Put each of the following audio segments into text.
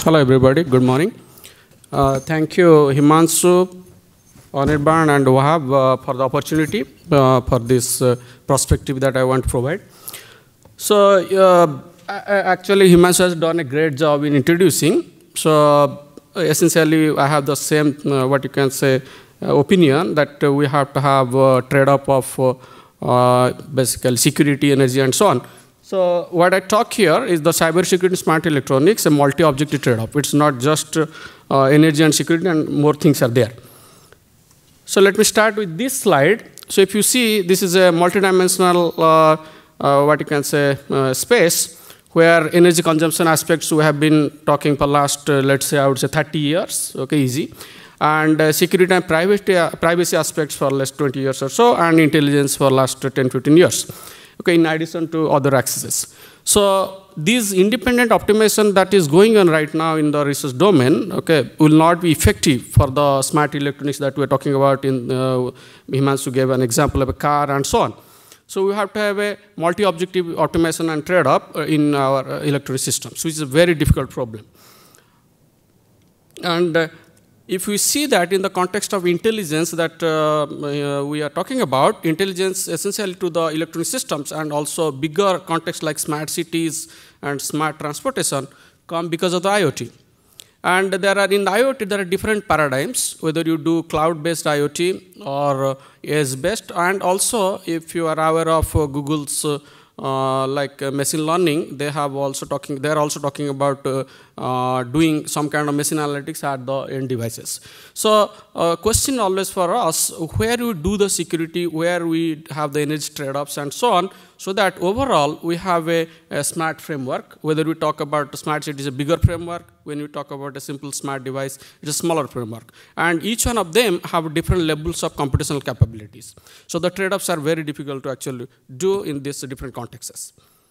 Hello everybody, good morning. Thank you Himanshu, Anirban and Wahab for the opportunity for this perspective that I want to provide. So actually Himanshu has done a great job in introducing. So essentially I have the same, what you can say, opinion that we have to have a trade-off of basically security, energy and so on. So what I talk here is the cybersecurity smart electronics, a multi-objective trade-off. It's not just energy and security, and more things are there. So let me start with this slide. So if you see, this is a multidimensional, what you can say, space where energy consumption aspects we have been talking for last, let's say, I would say 30 years, okay, easy. And security and privacy aspects for last 20 years or so, and intelligence for last 10, 15 years. Okay, in addition to other accesses. So this independent optimization that is going on right now in the research domain, okay, will not be effective for the smart electronics that we're talking about. In Himanshu gave an example of a car and so on. So we have to have a multi-objective optimization and trade-off in our electronic systems, which is a very difficult problem. And if we see that in the context of intelligence that we are talking about, intelligence essentially to the electronic systems and also bigger context like smart cities and smart transportation come because of the IoT. And there are, in the IoT, there are different paradigms, whether you do cloud-based IoT or edge-based, and also if you are aware of Google's machine learning, they are also talking about doing some kind of machine analytics at the end devices. So question always for us, where we do the security, where we have the energy trade-offs and so on, so that overall we have a smart framework. Whether we talk about smart city is a bigger framework, when we talk about a simple smart device, it's a smaller framework. And each one of them have different levels of computational capabilities. So the trade-offs are very difficult to actually do in these different contexts.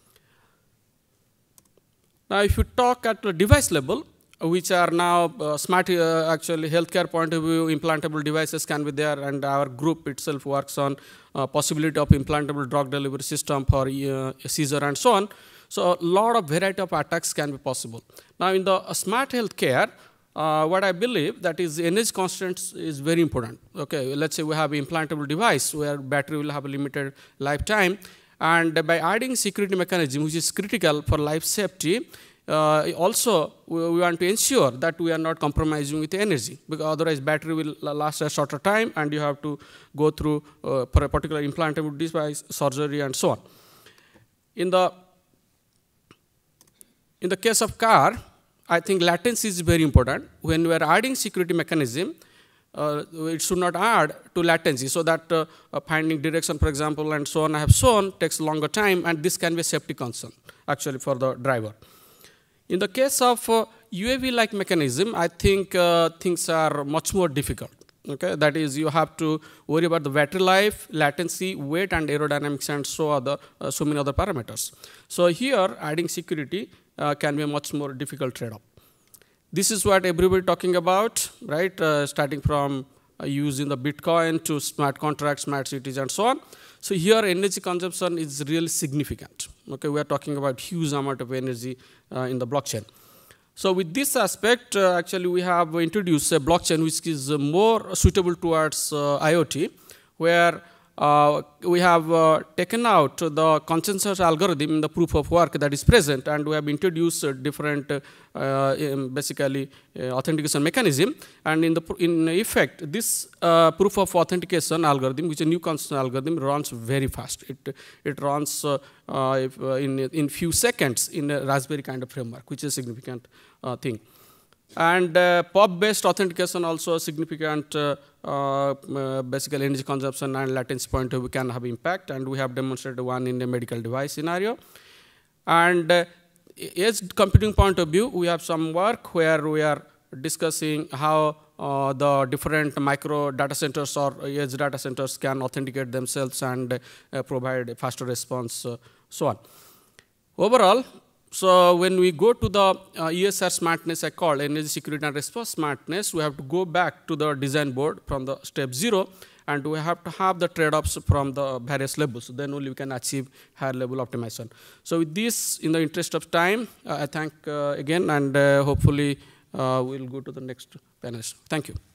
Now, if you talk at the device level, which are now smart, actually healthcare point of view, implantable devices can be there, and our group itself works on possibility of implantable drug delivery system for seizure and so on. So a lot of variety of attacks can be possible. Now, in the smart healthcare, what I believe that is energy constraints is very important. Okay, let's say we have an implantable device where battery will have a limited lifetime. And by adding security mechanism, which is critical for life safety, also we want to ensure that we are not compromising with energy, because otherwise battery will last a shorter time and you have to go through for a particular implantable device, surgery and so on. In the case of car, I think latency is very important. When we are adding security mechanism, it should not add to latency, so that finding direction, for example, and so on, I have shown, takes longer time, and this can be a safety concern, actually, for the driver. In the case of UAV-like mechanism, I think things are much more difficult. Okay, that is, you have to worry about the battery life, latency, weight, and aerodynamics, and so many other parameters. So here, adding security can be a much more difficult trade-off. This is what everybody talking about, right? Starting from using the Bitcoin to smart contracts, smart cities, and so on. So here, energy consumption is really significant. Okay, we are talking about huge amount of energy in the blockchain. So with this aspect, actually, we have introduced a blockchain which is more suitable towards IoT, where we have taken out the consensus algorithm in the proof of work that is present, and we have introduced different basically authentication mechanism. And in effect, this proof of authentication algorithm, which is a new consensus algorithm, runs very fast. It runs in few seconds in a Raspberry kind of framework, which is a significant thing. And POP-based authentication also significant basically energy consumption and latency point of view can have impact, and we have demonstrated one in a medical device scenario. And edge computing point of view, we have some work where we are discussing how the different micro data centers or edge data centers can authenticate themselves and provide a faster response, so on. Overall, so when we go to the ESR smartness, I call energy security and response smartness, we have to go back to the design board from the step 0 and we have to have the trade-offs from the various levels. Then only we can achieve higher level optimization. So with this, in the interest of time, I thank again, and hopefully we'll go to the next panel. Thank you.